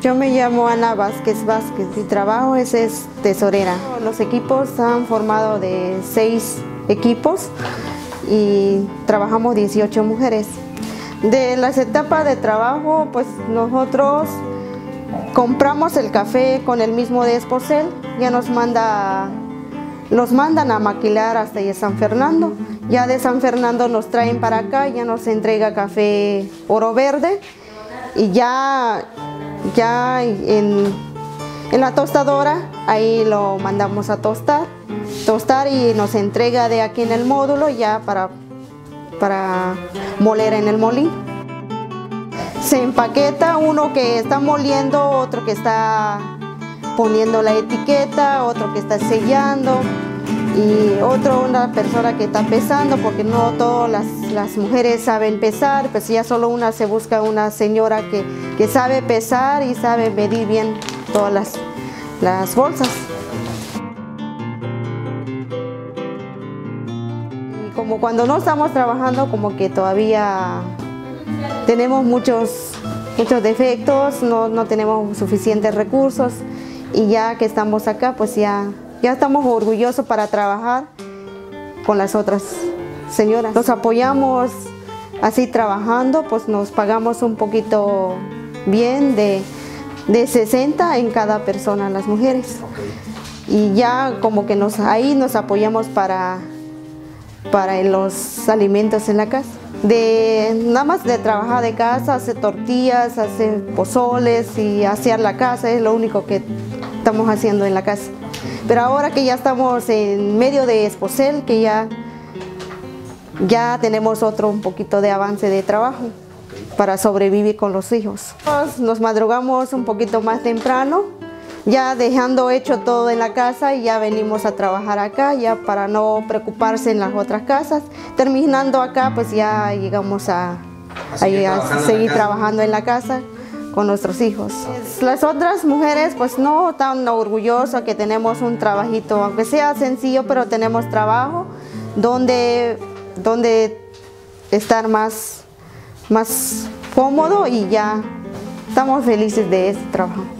Yo me llamo Ana Vázquez Vázquez, mi trabajo es tesorera. Los equipos han formado de 6 equipos y trabajamos 18 mujeres. De las etapas de trabajo, pues nosotros compramos el café con el mismo de Esposel, ya nos mandan a maquilar hasta San Fernando. Ya de San Fernando nos traen para acá, ya nos entrega café Oro Verde y ya en la tostadora ahí lo mandamos a tostar y nos entrega de aquí en el módulo ya para moler en el molino. Se empaqueta uno que está moliendo, otro que está poniendo la etiqueta, otro que está sellando y una persona que está pesando, porque no todas las mujeres saben pesar, pues ya solo se busca una señora que sabe pesar y sabe medir bien todas las bolsas. Y como cuando no estamos trabajando, como que todavía tenemos muchos defectos, no tenemos suficientes recursos, y ya que estamos acá, pues ya estamos orgullosos para trabajar con las otras señoras. Nos apoyamos así trabajando, pues nos pagamos un poquito bien de 60 en cada persona las mujeres. Y ya como que ahí nos apoyamos para los alimentos en la casa. Nada más de trabajar de casa, hacer tortillas, hacer pozoles y asear la casa, es lo único que estamos haciendo en la casa. Pero ahora que ya estamos en medio de Esposel, que ya tenemos un poquito de avance de trabajo para sobrevivir con los hijos. Nos madrugamos un poquito más temprano, ya dejando hecho todo en la casa, y ya venimos a trabajar acá, ya para no preocuparse en las otras casas. Terminando acá, pues ya llegamos a seguir trabajando en la casa con nuestros hijos. Las otras mujeres pues no tan orgullosas que tenemos un trabajito, aunque sea sencillo, pero tenemos trabajo donde estar más cómodo, y ya estamos felices de este trabajo.